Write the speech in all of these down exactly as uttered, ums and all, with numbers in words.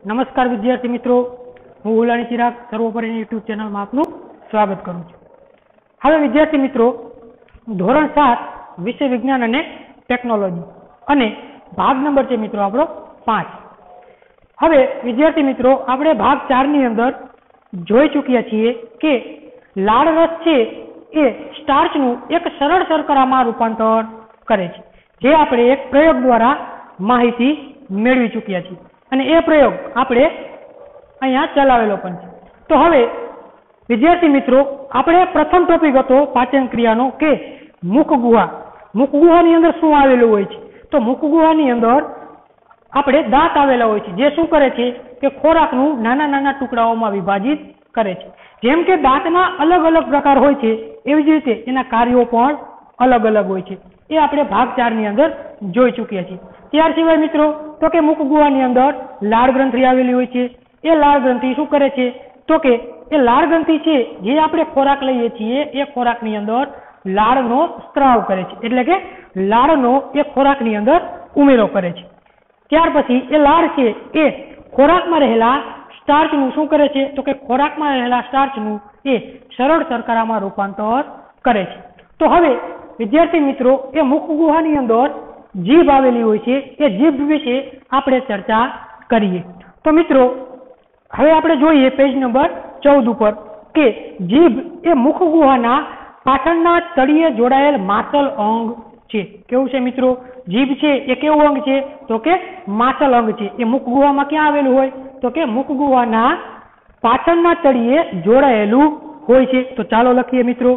नमस्कार विद्यार्थी मित्रों, हूँ उलाणी चिराग सर्वोपरि यूट्यूब चैनल में आपनु स्वागत करूँ छूं। हवे विद्यार्थी मित्रों, धोरण सात विषय विज्ञान अने टेक्नोलॉजी अने भाग नंबर छे मित्रों आपणो पांच। हवे विद्यार्थी मित्रों, आपणे भाग चार नी अंदर जोई चूक्या छीए के लाळ रस छे ए स्टार्चनुं एक सरळ शर्करामां रूपांतर करे छे, जे आपणे एक प्रयोग द्वारा माहिती मेळवी चूक्या छीए અને એ પ્રયોગ આપણે અહીંયા ચલાવેલો પણ છે। તો હવે વિદ્યાર્થી મિત્રો, આપણે પ્રથમ ટોપિક હતો પાચન ક્રિયાનો કે મુખ ગુહા। મુખ ગુહાની અંદર શું આવેલું હોય છે? તો મુખ ગુહાની અંદર આપણે દાંત આવેલા હોય છે, જે શું કરે છે કે ખોરાકનું નાના નાના ટુકડાઓમાં વિભાજિત કરે છે। જેમ કે દાંતના અલગ અલગ પ્રકાર હોય છે, એવી જ રીતે એના કાર્યો પણ અલગ અલગ હોય છે। એ આપણે ભાગ ચાર ની અંદર જોઈ ચૂક્યા છીએ। ત્યાર સિવાય મિત્રો, તો કે મુખ ગુહાની અંદર લાળ ગ્રંથિ આવેલી હોય છે। એ લાળ ગ્રંથિ શું કરે છે? તો કે એ લાળ ગ્રંથિ છે જે આપણે ખોરાક લઈએ છીએ એ ખોરાકની અંદર લાળનો સ્ત્રાવ કરે છે, એટલે કે લાળનો એ ખોરાકની અંદર ઉમેરો કરે છે। ત્યાર પછી એ લાળ છે એ ખોરાકમાં રહેલા સ્ટાર્ચનું શું કરે છે? તો કે ખોરાકમાં રહેલા સ્ટાર્ચનું એ સરળ શર્કરામાં રૂપાંતર કરે છે। તો હવે વિદ્યાર્થી મિત્રો, એ મુખ ગુહાની અંદર જીભ આવેલી હોય છે, એ જીભ વિશે આપણે ચર્ચા કરીએ। તો મિત્રો, હવે આપણે જોઈએ પેજ નંબર ચૌદ ઉપર કે જીભ એ મુખ ગુહાના પાછળના તળિયે જોડાયેલ માસલ અંગ છે। કેવું છે મિત્રો? જીભ છે એ કેવું અંગ છે? તો કે માસલ અંગ છે। એ મુખ ગુહામાં ક્યાં આવેલું હોય? તો કે મુખ ગુહાના પાછળના તળિયે જોડાયેલું હોય છે। તો ચાલો લખીએ મિત્રો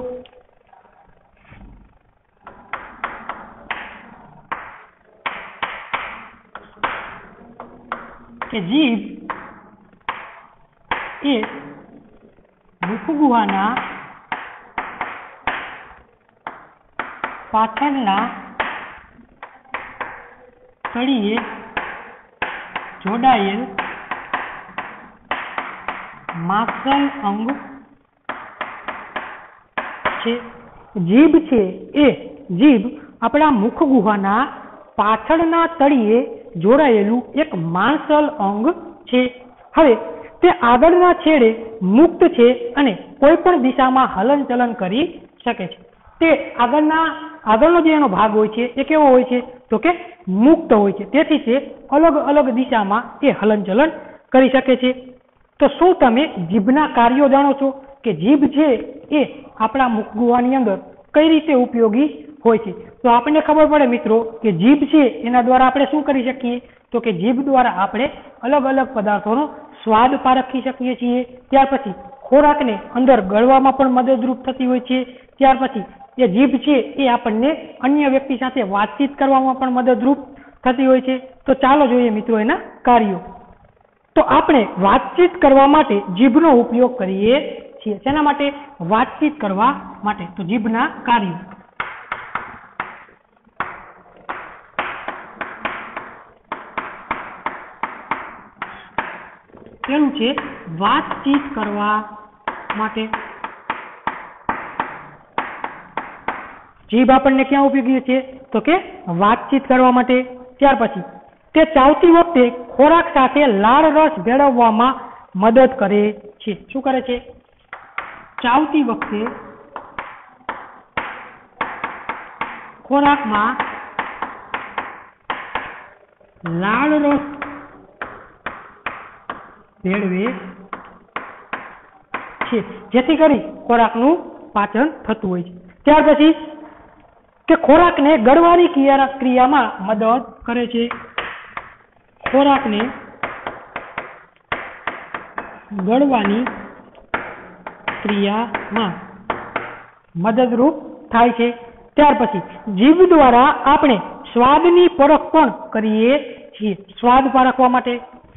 કે જીભ એ મુખ ગુહાના પાછળના તળિયે જોડાયેલ માસલ અંગ છે। જીભ છે એ જીભ આપણા મુખ ગુહાના પાછળના તળિયે જોડાયેલું એક માસલ અંગ છે। હવે તે આગળના છેડે મુક્ત છે અને કોઈ પણ દિશામાં હલનચલન કરી શકે છે। તે આગળના આગળનો જે એનો ભાગ હોય છે એ કેવો હોય છે? તો કે મુક્ત હોય છે, તેથી તે અલગ અલગ દિશામાં એ હલનચલન કરી શકે છે। તો શું તમે જીભના કાર્યો જાણો છો કે જીભ છે એ આપણા મુખ ગુહાની અંદર કઈ રીતે ઉપયોગી હોય છે? તો આપણને ખબર પડે મિત્રો કે જીભ છે એના દ્વારા આપણે શું કરી શકીએ? તો કે જીભ દ્વારા આપણે અલગ અલગ પદાર્થોનો સ્વાદ પારખી શકીએ છીએ। ત્યાર પછી ખોરાકને અંદર ગળવામાં પણ મદદરૂપ થતી હોય છે। ત્યાર પછી એ જીભ છે એ આપણને અન્ય વ્યક્તિ સાથે વાતચીત કરવામાં પણ મદદરૂપ થતી હોય છે। તો ચાલો જોઈએ મિત્રો એના કાર્યો। તો આપણે વાતચીત કરવા માટે જીભનો ઉપયોગ કરીએ છીએ। શેના માટે? વાતચીત કરવા માટે। તો જીભના કાર્યો પેલું છે વાતચીત કરવા માટે। જીભ આપણને ક્યાં ઉપયોગી છે? તો કે વાતચીત કરવા માટે। ત્યાર પછી તે ચાવતી વખતે ખોરાક સાથે લાળ રસ ભેળવવામાં મદદ કરે છે। શું કરે છે? ચાવતી વખતે ખોરાકમાં લાળ રસ ભેળવે છે, જેથી કરી ખોરાકનું પાચન થતું હોય છે। ત્યાર પછી કે ખોરાકને ગળવાની ક્રિયામાં મદદ કરે છે। ખોરાકને ગળવાની ક્રિયામાં મદદરૂપ થાય છે। ત્યાર પછી જીભ દ્વારા આપણે સ્વાદની પરખ પણ કરીએ છીએ। સ્વાદ પારખવા માટે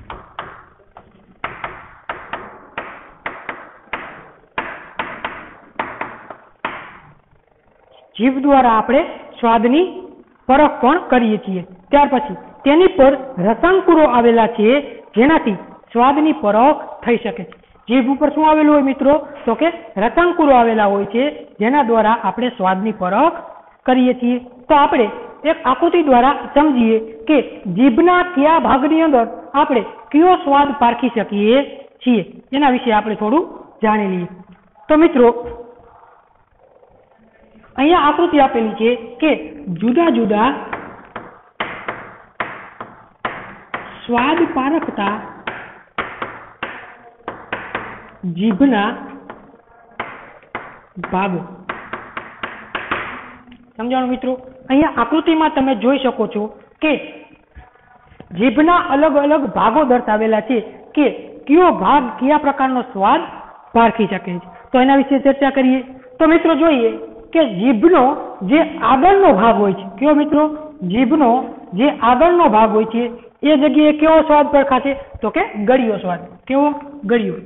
જીભ દ્વારા આપણે સ્વાદની પરખ પણ કરીએ છીએ। ત્યાર પછી તેની પર રસાંકુરો આવેલા છે, જેનાથી સ્વાદની પરખ થઈ શકે છે। જીભ ઉપર શું આવેલું હોય મિત્રો? તો કે રસાંકુરો આવેલા હોય છે, જેના દ્વારા આપણે સ્વાદની પરખ કરીએ છીએ। તો આપણે એક આકૃતિ દ્વારા સમજીએ કે જીભના કયા ભાગની અંદર આપણે કયો સ્વાદ પારખી શકીએ છીએ, એના વિશે આપણે થોડું જાણી લઈએ. તો મિત્રો અહીંયા આકૃતિ આપેલી છે કે જુદા જુદા સ્વાદ પારખતા જીભના ભાગો. સમજાણું મિત્રો? અહીંયા આકૃતિમાં તમે જોઈ શકો છો કે જીભના અલગ અલગ ભાગો દર્શાવેલા છે કે કયો ભાગ કયા પ્રકારનો સ્વાદ પારખી શકે છે. તો એના વિશે ચર્ચા કરીએ. તો મિત્રો જોઈએ કે જીભનો જે આગળનો ભાગ હોય છે, કયો મિત્રો? જીભનો જે આગળનો ભાગ હોય છે એ જગ્યાએ કેવો સ્વાદ પરખાશે? તો કે ગળ્યો સ્વાદ. કેવો? ગળ્યો.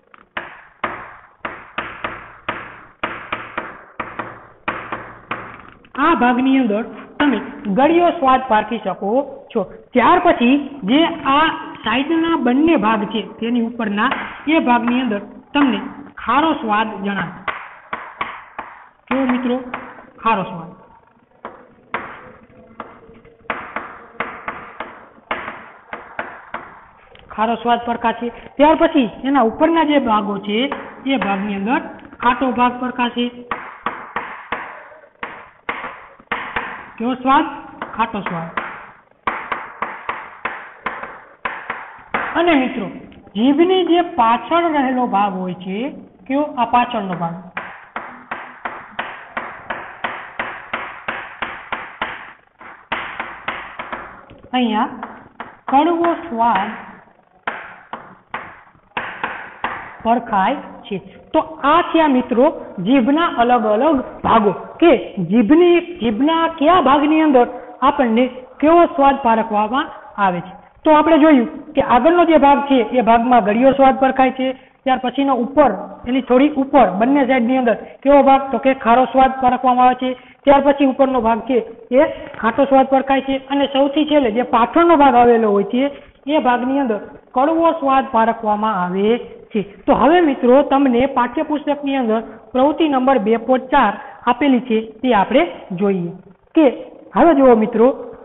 આ ભાગની અંદર તમે ગળ્યો સ્વાદ પારખી શકો છો. ત્યાર પછી જે આ સાઈડના બંને ભાગ છે તેની ઉપરના એ ભાગની અંદર તમને ખારો સ્વાદ જણાશે. કેવો મિત્રો? ખારો સ્વાદ. ખારો સ્વાદ પરખાશે. ત્યાર પછી એના ઉપરના જે ભાગો છે એ ભાગની અંદર ખાટો ભાગ પરખાશે. કેવો સ્વાદ? ખાટો સ્વાદ. અને મિત્રો જીભની જે પાછળ રહેલો ભાગ હોય છે, કેવો? આ પાછળનો ભાગ. અહીંયા કડવો સ્વાદ પરખાય છે. તો આ થયા મિત્રો જીભના અલગ અલગ ભાગો કે જીભની જીભના કયા ભાગની અંદર આપણને કેવો સ્વાદ પારખવામાં આવે છે. તો આપણે જોયું કે આગળનો જે ભાગ છે એ ભાગમાં ગળ્યો સ્વાદ પરખાય છે. ત્યાર પછીનો ઉપર, એની થોડી ઉપર બંને સાઈડની અંદર કેવો ભાગ? તો કે ખારો સ્વાદ પારખવામાં આવે છે. ત્યાર પછી ઉપરનો ભાગ છે એ ખાટો સ્વાદ પરખાય છે. અને સૌથી છેલ્લે જે પાછળનો ભાગ આવેલો હોય છે એ ભાગની અંદર કડવો સ્વાદ પારખવામાં આવે છે. તો હવે મિત્રો તમને પાઠ્યપુસ્તકની અંદર પ્રવૃત્તિ નંબર બે પોઈન્ટ ચાર આપેલી છે તે આપણે જોઈએ કે હવે જુઓ મિત્રો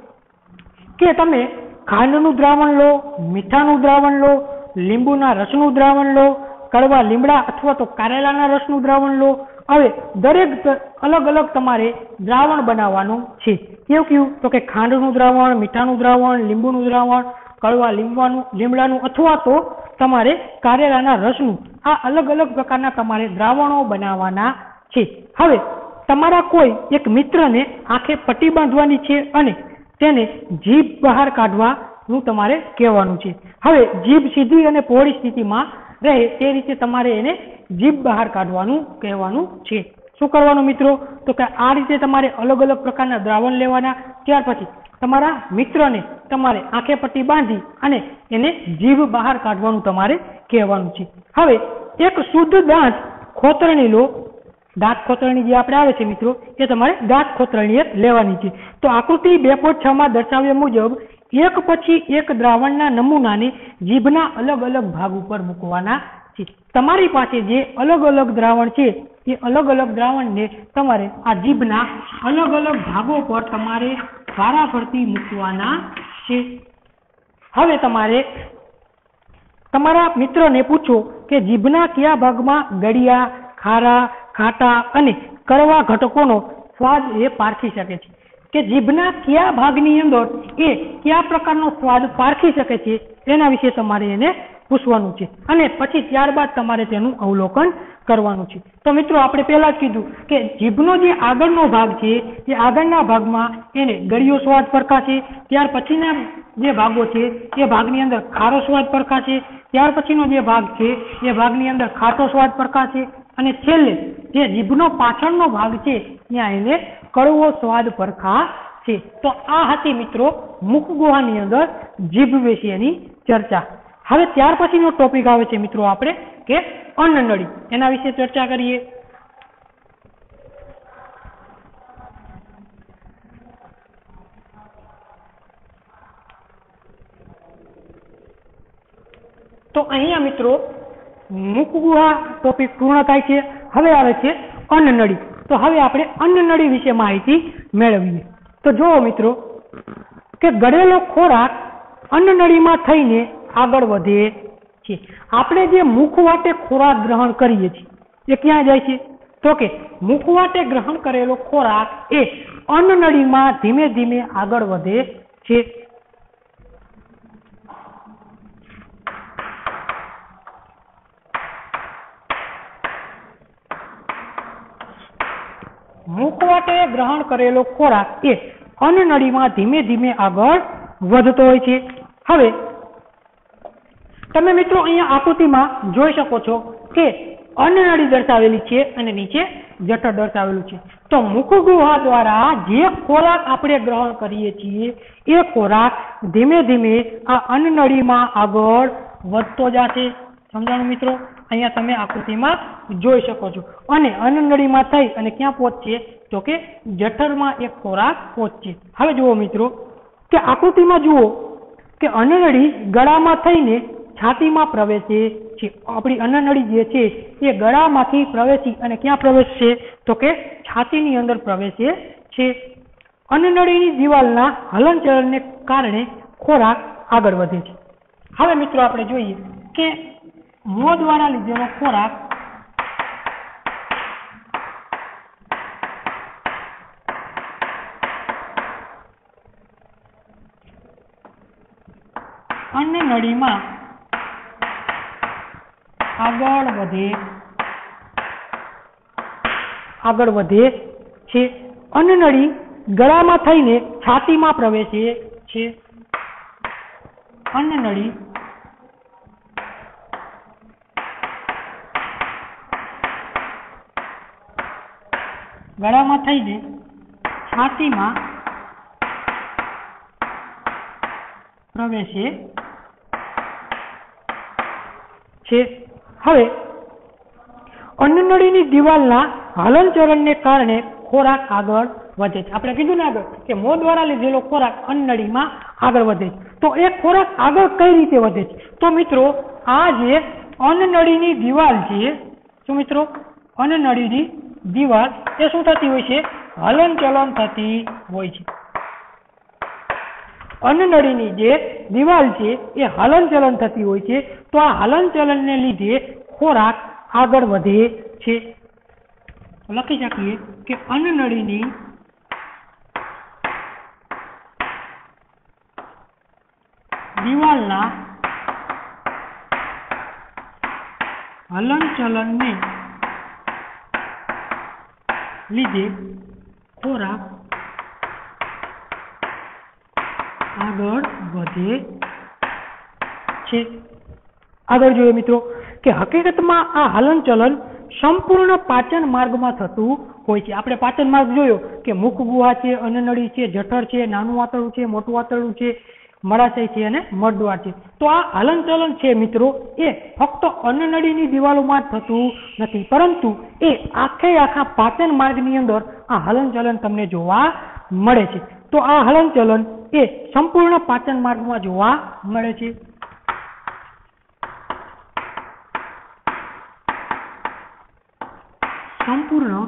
કે તમે ખાંડનું દ્રાવણ લો, મીઠાનું દ્રાવણ લો, લીંબુના રસનું દ્રાવણ લો, કડવા લીમડા અથવા તો કારેલાના રસનું દ્રાવણ લો. હવે દરેક અલગ અલગ તમારે દ્રાવણ બનાવવાનું છે. કેવું કેવું? તો કે ખાંડનું દ્રાવણ, મીઠાનું દ્રાવણ, લીંબુનું દ્રાવણ, કડવા લીમવાનું લીમડાનું અથવા તો તમારે કારેલાના રસનું. આ અલગ અલગ પ્રકારના તમારે દ્રાવણો બનાવવાના છે. હવે તમારા કોઈ એક મિત્રને આંખે પટ્ટી બાંધવાની છે અને તેને જીભ બહાર કાઢવાનું તમારે કહેવાનું છે. હવે જીભ સીધી અને પહોળી સ્થિતિમાં રહે તે રીતે તમારે એને જીભ બહાર કાઢવાનું કહેવાનું છે. શું કરવાનું મિત્રો? તો કે આ રીતે તમારે અલગ અલગ પ્રકારના દ્રાવણ લેવાના. ત્યાર પછી તમારા મિત્રને તમારે આંખે પટ્ટી બાંધી અને એને જીભ બહાર કાઢવાનું તમારે કહેવાનું છે. હવે એક શુદ્ધ દાંત ખોતરણી લો. દાંત ખોતરણી જે આપણે આવે છે મિત્રો એ તમારે દાંત ખોતરણી લેવાની છે. તો આકૃતિ બે પોઈન્ટ છ માં દર્શાવ્યા મુજબ એક પછી એક દ્રાવણના નમૂનાને જીભના અલગ અલગ ભાગ ઉપર મૂકવાના છે. તમારી પાસે જે અલગ અલગ દ્રાવણ છે એ અલગ અલગ દ્રાવણને તમારે આ જીભના અલગ અલગ ભાગો પર તમારે વારાફરતી મૂકવાના છે. હવે તમારે તમારા મિત્રને પૂછો કે જીભના કયા ભાગમાં ગળ્યા, ખારા, ખાટા અને કડવા ઘટકોનો સ્વાદ એ પારખી શકે છે. કે જીભના કયા ભાગની અંદર એ કયા પ્રકારનો સ્વાદ પારખી શકે છે એના વિશે તમારે એને પૂછવાનું છે. અને પછી ત્યારબાદ તમારે તેનું અવલોકન કરવાનું છે. તો મિત્રો આપણે પહેલા જ કીધું કે જીભનો જે આગળનો ભાગ છે એ આગળના ભાગમાં એને ગળ્યો સ્વાદ પરખાશે. ત્યાર પછીના જે ભાગો છે એ ભાગની અંદર ખારો સ્વાદ પરખાશે. ત્યાર પછીનો જે ભાગ છે એ ભાગની અંદર ખાટો સ્વાદ પરખાશે. અને છેલ્લે જે જીભનો પાછળનો ભાગ છે ત્યાં એને કડવો સ્વાદ પરખા છે. તો આ હતી મિત્રો મુખ ગુહાની અંદર જીભ વિશેની ચર્ચા. હવે ત્યાર પછીનો ટોપિક આવે છે મિત્રો આપણે કે અન્નનળી. એના વિશે ચર્ચા કરીએ. તો અહીંયા મિત્રો મુખ ગુહા ટોપિક પૂર્ણ થાય છે. હવે આવે છે અન્નનળી. તો હવે આપણે અન્નનળી વિશે માહિતી મેળવીએ. તો જુઓ મિત્રો કે ગળેલો ખોરાક અન્નનળીમાં થઈને આગળ વધે છે. આપણે જે મુખવાટે ખોરાક ગ્રહણ કરીએ છીએ એ ક્યાં જાય છે? તો કે મુખવાટે ગ્રહણ કરેલો ખોરાક એ અન્નનળીમાં ધીમે ધીમે આગળ વધે છે. મુખવાટે ગ્રહણ કરેલો ખોરાક એ અન્નનળીમાં ધીમે ધીમે આગળ વધતો હોય છે. હવે તમે મિત્રો અહીંયા આકૃતિમાં જોઈ શકો છો કે અન્નનળી દર્શાવેલી છે અને નીચે જઠર દર્શાવેલું છે. તો મુખગુહા દ્વારા જે ખોરાક આપણે ગ્રહણ કરીએ છીએ એ ખોરાક ધીમે ધીમે આ અન્નનળીમાં આગળ વધતો જશે. સમજાણું મિત્રો? અહીંયા તમે આકૃતિમાં જોઈ શકો છો. અને અન્નનળીમાં થઈ અને ક્યાં પહોંચશે? તો કે જઠરમાં એક ખોરાક પહોંચશે. હવે જુઓ મિત્રો કે આકૃતિમાં જુઓ કે અન્નનળી ગળામાં થઈને છાતીમાં પ્રવેશે છે. આપણી અન્નનળી જે છે એ ગળામાંથી પ્રવેશી અને ક્યાં પ્રવેશશે? તો કે છાતીની અંદર પ્રવેશે છે. અન્નનળીની દિવાલના હલનચલનને કારણે ખોરાક આગળ વધે છે. હવે મિત્રો આપણે જોઈએ કે મોં દ્વારા લીધેલો ખોરાક અન્નનળીમાં આગળ વધે આગળ વધે છે. અન્નનળી ગળામાં થઈને છાતીમાં પ્રવેશે છે. અન્નનળી ગળામાં થઈને છાતીમાં પ્રવેશે છે. હવે અન્નનળીની દિવાલના હલનચલનને કારણે ખોરાક આગળ વધે છે. આપણે કીધું ને આગળ કે મોં દ્વારા લીધેલો ખોરાક અન્નનળીમાં આગળ વધે છે. તો એ ખોરાક આગળ કઈ રીતે વધે છે? તો મિત્રો આ જે અન્નનળીની દિવાલ છે, શું મિત્રો? અન્નનળીની દિવાલ એ શું થતી હોય છે? હલનચલન થતી હોય છે. અન્નનળીની જે દિવાલ છે એ હલનચલન થતી હોય છે. તો આ હલનચલનને લીધે ખોરાક આગળ વધે છે. લખી શકીએ કે અન્નનળીની દિવાલના હલનચલનને લીધે ખોરાક આગળ વધે છે. આગળ જોઈએ મિત્રો કે હકીકતમાં આ હલનચલન સંપૂર્ણ પાચન માર્ગમાં થતું હોય છે. આપણે પાચન માર્ગ જોયો કે મુખ ગુહા છે, અન્નનળી છે, જઠર છે, નાનું આંતરડું છે, મોટું આંતરડું છે, મળાશય છે અને મળદ્વાર છે. તો આ હલનચલન છે મિત્રો એ ફક્ત અન્નનળીની દિવાલોમાં જ થતું નથી, પરંતુ એ આખે આખા પાચન માર્ગની અંદર આ હલનચલન તમને જોવા મળે છે. તો આ હલનચલન એ સંપૂર્ણ પાચન માર્ગમાં જોવા મળે છે. સંપૂર્ણ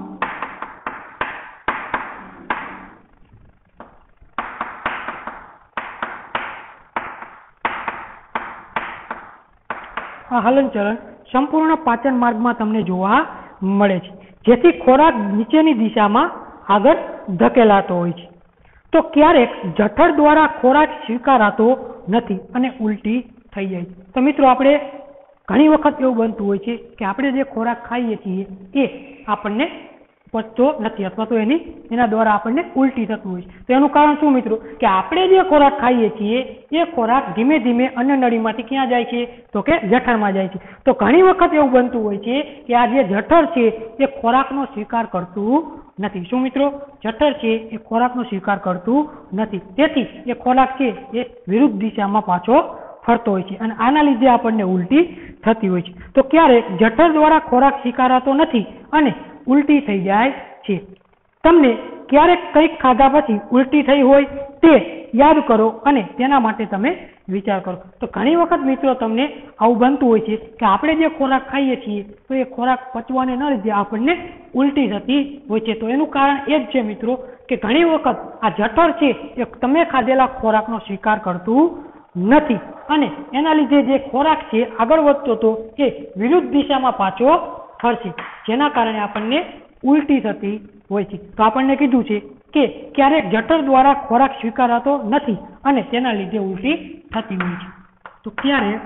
આ હલનચલન સંપૂર્ણ પાચન માર્ગમાં તમને જોવા મળે છે, જેથી ખોરાક નીચેની દિશામાં આગળ ધકેલાતો હોય છે. તો ક્યારેક જઠર દ્વારા ખોરાક સ્વીકારાતો નથી અને ઉલટી થઈ જાય છે. તો મિત્રો આપણે ઘણી વખત એવું બનતું હોય છે કે આપણે જે ખોરાક ખાઈએ છીએ એ આપણને પચતો નથી અથવા તો એની એના દ્વારા આપણને ઉલટી થતું હોય છે. તો એનું કારણ શું મિત્રો? કે આપણે જે ખોરાક ખાઈએ છીએ એ ખોરાક ધીમે ધીમે અન્નનળીમાંથી ક્યાં જાય છે? તો કે જઠરમાં જાય છે. તો ઘણી વખત એવું બનતું હોય છે કે આ જે જઠર છે એ ખોરાકનો સ્વીકાર કરતું નથી. શું મિત્રો? જઠર છે એ ખોરાકનો સ્વીકાર કરતું નથી, તેથી એ ખોરાક છે એ વિરુદ્ધ દિશામાં પાછો ફરતો હોય છે અને આના લીધે આપણને ઉલટી થતી હોય છે. તો ક્યારેક જઠર દ્વારા ખોરાક સ્વીકારાતો નથી અને ઉલટી થઈ જાય છે. તમને ક્યારેક કંઈક ખાધા પછી ઉલટી થઈ હોય તે યાદ કરો અને તેના માટે તમે વિચાર કરો. તો ઘણી વખત મિત્રો તમને આવું બનતું હોય છે કે આપણે જે ખોરાક ખાઈએ છીએ તો એ ખોરાક પચવાને ન લીધે આપણને ઉલટી થતી હોય છે. તો એનું કારણ એ જ છે મિત્રો કે ઘણી વખત આ જઠર છે એ તમે ખાધેલા ખોરાકનો સ્વીકાર કરતું નથી અને એના લીધે જે ખોરાક છે આગળ વધતો તો એ વિરુદ્ધ દિશામાં પાછો ફરશે, જેના કારણે આપણને ઉલટી થતી હોય છે. તો આપણને કીધું છે કે ક્યારેક જઠર દ્વારા ખોરાક સ્વીકારાતો નથી અને તેના લીધે ઉલટી થતી હોય છે. તો ક્યારેક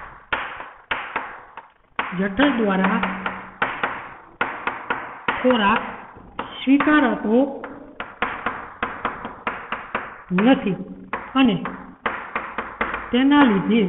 જઠર દ્વારા ખોરાક સ્વીકારાતો નથી અને તેના લીધે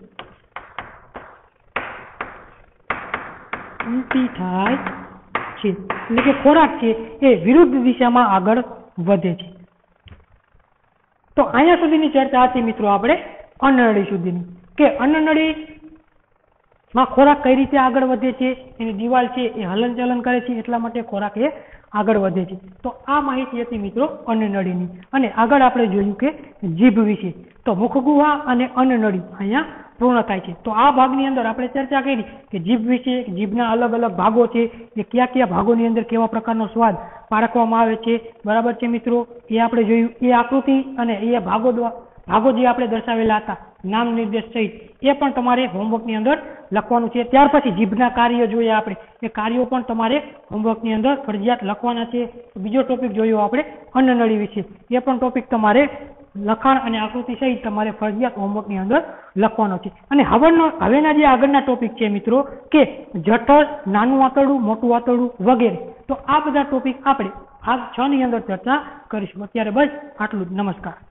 ઉલટી થાય છે. એટલે કે ખોરાક છે એ વિરુદ્ધ દિશામાં આગળ વધે છે. તો અહીંયા સુધીની ચર્ચા હતી મિત્રો આપણે અન્નનળી સુધીની, કે અન્નનળીમાં ખોરાક કઈ રીતે આગળ વધે છે, એની દિવાલ છે એ હલનચલન કરે છે એટલા માટે ખોરાક એ આગળ વધે છે. તો આ માહિતી હતી મિત્રો અન્નનળીની. અને આગળ આપણે જોયું કે જીભ વિશે. તો મુખગુહા અને અન્નનળી અહીંયા પૂર્ણ થાય છે. તો આ ભાગની અંદર આપણે ચર્ચા કરી કે જીભ વિશે, જીભના અલગ અલગ ભાગો છે એ કયા કયા ભાગોની અંદર કેવા પ્રકારનો સ્વાદ પારખવામાં આવે છે, બરાબર છે મિત્રો, એ આપણે જોયું. એ આકૃતિ અને એ ભાગો ભાગો જે આપણે દર્શાવેલા હતા નામ નિર્દેશ સહિત એ પણ તમારે હોમવર્કની અંદર લખવાનું છે. ત્યાર પછી જીભના કાર્ય જોઈએ આપણે, એ કાર્યો પણ તમારે હોમવર્કની અંદર ફરજિયાત લખવાના છે. બીજો ટોપિક જોયો આપણે અન્નનળી વિશે, એ પણ ટોપિક તમારે લખાણ અને આકૃતિ સહિત તમારે ફરજિયાત હોમવર્કની અંદર લખવાનો છે. અને હવેનો હવેના જે આગળના ટોપિક છે મિત્રો કે જઠર, નાનું આંતરડું, મોટું આંતરડું વગેરે, તો આ બધા ટોપિક આપણે ભાગ છ ની અંદર ચર્ચા કરીશું. અત્યારે બસ આટલું જ. નમસ્કાર.